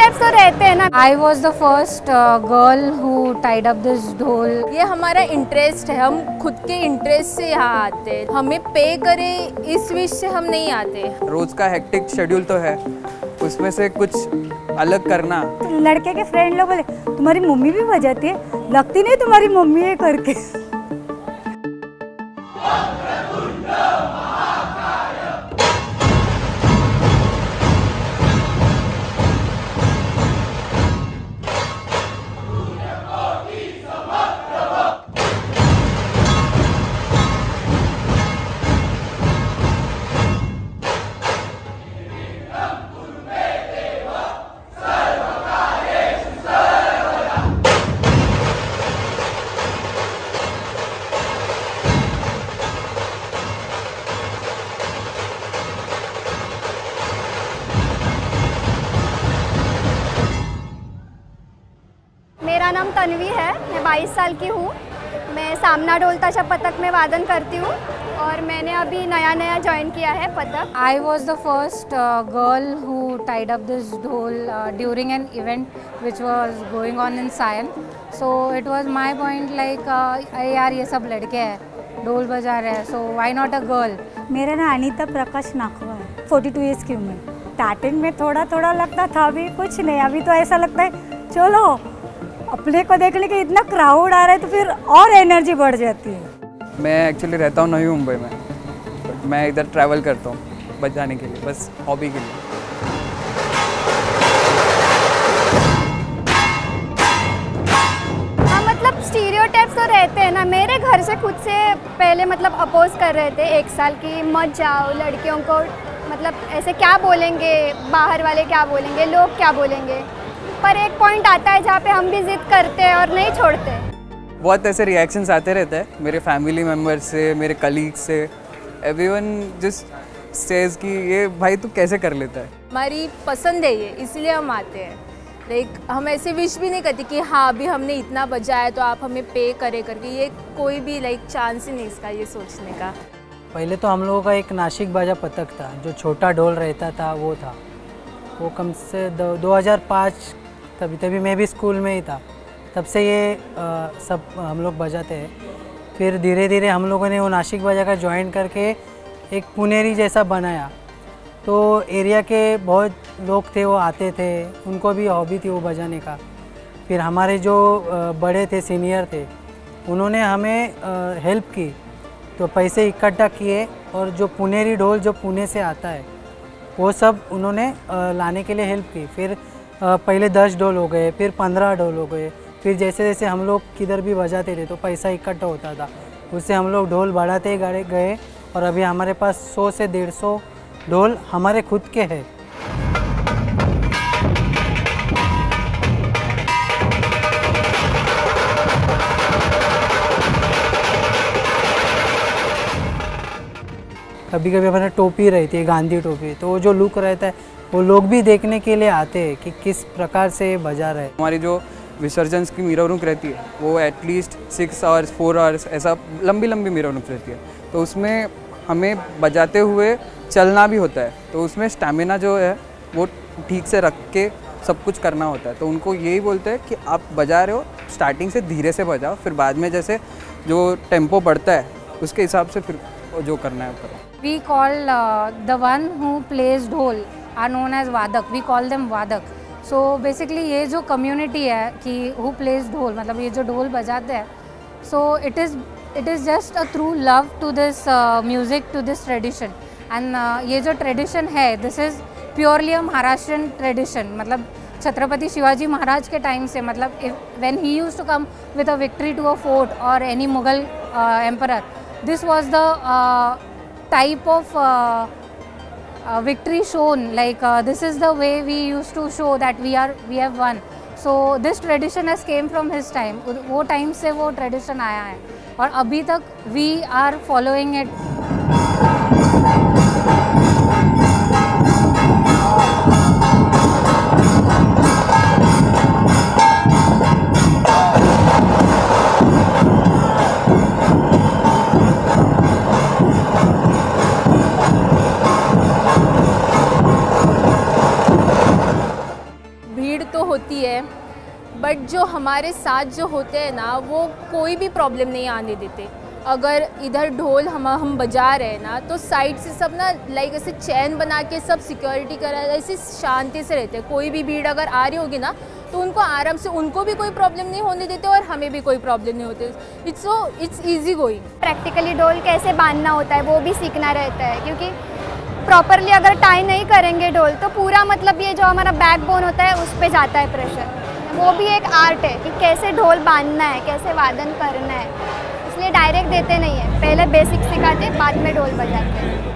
Stereotypes तो रहते हैं ना। I was the first girl who tied up this dhol. ये हमारा इंटरेस्ट है, हम खुद के इंटरेस्ट से यहाँ आते हैं। हमें पे करे इस विश से हम नहीं आते। रोज का हेक्टिक शेड्यूल तो है, उसमें से कुछ अलग करना। लड़के के फ्रेंड लोग बोले तुम्हारी मम्मी भी बजाती है, लगती नहीं तुम्हारी मम्मी है करके। मेरा नाम तन्वी है, मैं 22 साल की हूँ। मैं सामना ढोल ताशा पथक में वादन करती हूँ और मैंने अभी नया ज्वाइन किया है पथक। I was the first girl who tied up this dhol during an event which was going on in Sion. So it was my point like यार ये सब लड़के हैं, ढोल बजा रहे हैं, so why not a girl. मेरा ना अनीता प्रकाश नाखवा है, 42 ईयर्स की उम्र। स्टार्टिंग में थोड़ा लगता था, अभी कुछ नहीं। अभी तो ऐसा लगता है चलो अपने को देखने के इतना क्राउड आ रहा है तो फिर और एनर्जी बढ़ जाती है। मैं एक्चुअली रहता हूँ नई मुंबई में, बट मैं इधर ट्रैवल करता हूँ बजाने के लिए, बस हॉबी के लिए। हाँ, मतलब स्टीरियोटाइप्स तो रहते हैं ना। मेरे घर से खुद से पहले मतलब अपोज कर रहे थे 1 साल की, मत जाओ लड़कियों को, मतलब ऐसे क्या बोलेंगे, बाहर वाले क्या बोलेंगे, लोग क्या बोलेंगे। पर एक पॉइंट आता है जहाँ पे हम भी जिद करते हैं और नहीं छोड़ते। बहुत ऐसे रिएक्शंस आते रहते हैं मेरे फैमिली मेम्बर्स से, मेरे कलीग से। एवरीवन जस्ट सेज कि ये भाई तू कैसे कर लेता है। हमारी पसंद है ये, इसलिए हम आते हैं। लाइक हम ऐसे विश भी नहीं करते कि हाँ अभी हमने इतना बजाया तो आप हमें पे करे करके। ये कोई भी लाइक चांस ही नहीं इसका ये सोचने का। पहले तो हम लोगों का एक नासिक बाजा पथक था, जो छोटा ढोल रहता था वो था। वो कम से 2005 तभी मैं भी स्कूल में ही था, तब से ये सब हम लोग बजाते हैं। फिर धीरे धीरे हम लोगों ने वो नासिक बाजा का ज्वाइन करके एक पुनेरी जैसा बनाया। तो एरिया के बहुत लोग थे, वो आते थे, उनको भी हॉबी थी वो बजाने का। फिर हमारे जो बड़े थे, सीनियर थे, उन्होंने हमें हेल्प की, तो पैसे इकट्ठा किए और जो पुनेरी ढोल जो पुणे से आता है वो सब उन्होंने लाने के लिए हेल्प की। फिर पहले 10 ढोल हो गए, फिर 15 ढोल हो गए। फिर जैसे जैसे हम लोग किधर भी बजाते थे तो पैसा इकट्ठा होता था, उससे हम लोग ढोल बढ़ाते गए और अभी हमारे पास 100 से 150 ढोल हमारे खुद के हैं। कभी कभी हमारे टोपी रहती है, गांधी टोपी, तो वो जो लुक रहता है वो लोग भी देखने के लिए आते हैं कि किस प्रकार से बजा रहे हैं। हमारी जो विसर्जन की मिरर रुक रहती है वो एटलीस्ट 6 आवर्स 4 आवर्स ऐसा लंबी मिरर रुक रहती है। तो उसमें हमें बजाते हुए चलना भी होता है, तो उसमें स्टैमिना जो है वो ठीक से रख के सब कुछ करना होता है। तो उनको यही बोलते हैं कि आप बजा रहे हो, स्टार्टिंग से धीरे से बजाओ, फिर बाद में जैसे जो टेम्पो बढ़ता है उसके हिसाब से फिर जो करना है करो। We call the one who plays ढोल are known as वादक. We call them वादक. So basically ये जो community है कि who plays ढोल, मतलब ये जो ढोल बजाते हैं, so it is just a true love to this music, to this tradition. And ये जो tradition है, this is purely a Maharashtrian tradition. मतलब छत्रपति शिवाजी महाराज के टाइम से, मतलब when he used to come with a victory to a fort or any Mughal emperor, this was the type of victory shown, like this is the way we used to show that we have won. So this tradition has came from his time. वो time से वो tradition आया है और अभी तक we are following it. तो होती है, बट जो हमारे साथ जो होते हैं ना वो कोई भी प्रॉब्लम नहीं आने देते। अगर इधर ढोल हम बजा रहे हैं ना तो साइड से सब ना लाइक ऐसे चैन बना के सब सिक्योरिटी करा ऐसे शांति से रहते हैं। कोई भी भीड़ अगर आ रही होगी ना तो उनको आराम से, उनको भी कोई प्रॉब्लम नहीं होने देते और हमें भी कोई प्रॉब्लम नहीं होती। It's easy going. प्रैक्टिकली ढोल कैसे बांधना होता है वो भी सीखना रहता है, क्योंकि प्रॉपरली अगर टाई नहीं करेंगे ढोल तो पूरा मतलब ये जो हमारा बैकबोन होता है उस पर जाता है प्रेशर। वो भी एक आर्ट है कि कैसे ढोल बांधना है, कैसे वादन करना है, इसलिए डायरेक्ट देते नहीं है, पहले बेसिक सिखाते बाद में ढोल बजाते हैं।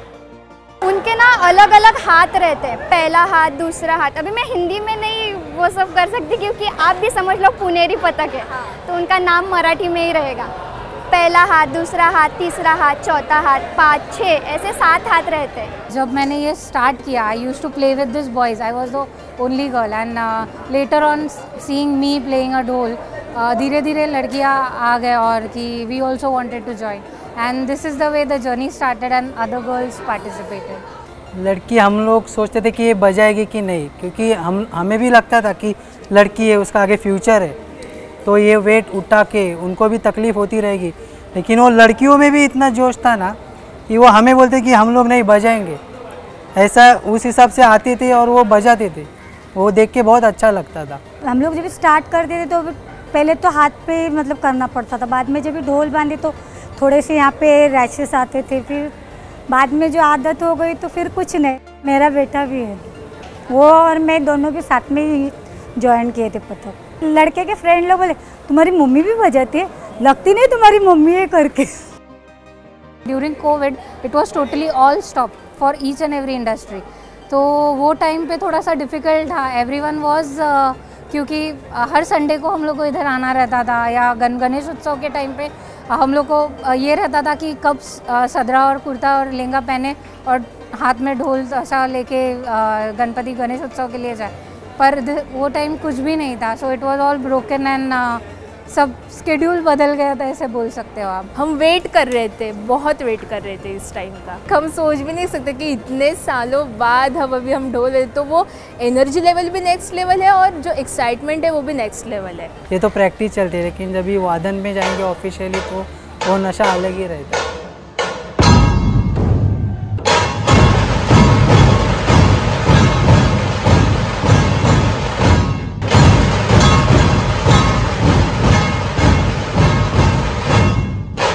उनके ना अलग अलग हाथ रहते हैं, पहला हाथ दूसरा हाथ। अभी मैं हिंदी में नहीं वो सब कर सकती क्योंकि आप भी समझ लो पुनेरी पतक है तो उनका नाम मराठी में ही रहेगा। पहला हाथ, दूसरा हाथ, तीसरा हाथ, चौथा हाथ, 5, 6 ऐसे 7 हाथ रहते हैं। जब मैंने ये स्टार्ट किया, I used to play with this boys, I was the only girl and later on seeing me playing a dhol, धीरे धीरे लड़कियां आ गए और कि we also wanted to join and this is the way the journey started and other girls participated. लड़की हम लोग सोचते थे कि ये बजाएगी कि नहीं, क्योंकि हमें भी लगता था कि लड़की है उसका आगे फ्यूचर है तो ये वेट उठा के उनको भी तकलीफ़ होती रहेगी। लेकिन वो लड़कियों में भी इतना जोश था ना कि वो हमें बोलते कि हम लोग नहीं बजाएंगे, ऐसा उस हिसाब से आते थे और वो बजाते थे। वो देख के बहुत अच्छा लगता था। हम लोग जब स्टार्ट करते थे तो पहले तो हाथ पे मतलब करना पड़ता था, बाद में जब ढोल बांधे तो थोड़े से यहाँ पे रैशेस आते थे, फिर बाद में जो आदत हो गई तो फिर कुछ नहीं। मेरा बेटा भी है, वो और मैं दोनों भी साथ में ही ज्वाइन किए थे पतक। लड़के के फ्रेंड लोग बोले तुम्हारी मम्मी भी बजाती है, लगती नहीं तुम्हारी मम्मी है करके। During covid it was totally all stop for each and every industry, तो वो टाइम पे थोड़ा सा डिफ़िकल्ट था। एवरीवन वाज क्योंकि हर संडे को हम लोग को इधर आना रहता था, या गणेश उत्सव के टाइम पे हम लोग को ये रहता था कि कब सदरा और कुर्ता और लहंगा पहने और हाथ में ढोल ऐसा लेके गणपति गणेश उत्सव के लिए जाए, पर वो टाइम कुछ भी नहीं था। So it was all broken and सब स्केड्यूल बदल गया था, ऐसे बोल सकते हो आप। हम वेट कर रहे थे, बहुत वेट कर रहे थे इस टाइम का। हम सोच भी नहीं सकते कि इतने सालों बाद हम ढोल रहे, तो वो एनर्जी लेवल भी नेक्स्ट लेवल है और जो एक्साइटमेंट है वो भी नेक्स्ट लेवल है। ये तो प्रैक्टिस चलती है, लेकिन जब ये वादन में जाएंगे ऑफिशियली तो वो नशा अलग ही रहता है।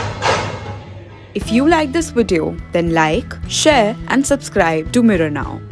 If you like this video, then like, share and subscribe to Mirror Now.